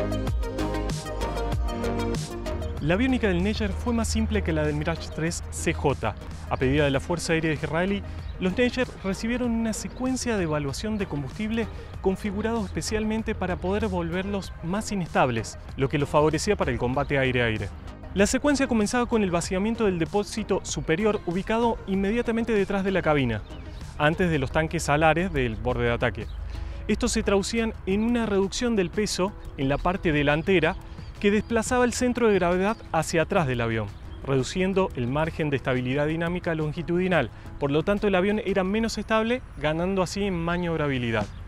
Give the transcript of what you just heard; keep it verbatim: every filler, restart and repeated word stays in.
La aviónica del Neger fue más simple que la del Mirage tres C J. A pedida de la Fuerza Aérea Israelí, los Neger recibieron una secuencia de evaluación de combustible configurados especialmente para poder volverlos más inestables, lo que los favorecía para el combate aire-aire. La secuencia comenzaba con el vaciamiento del depósito superior ubicado inmediatamente detrás de la cabina, antes de los tanques alares del borde de ataque. Estos se traducían en una reducción del peso en la parte delantera que desplazaba el centro de gravedad hacia atrás del avión, reduciendo el margen de estabilidad dinámica longitudinal. Por lo tanto, el avión era menos estable, ganando así en maniobrabilidad.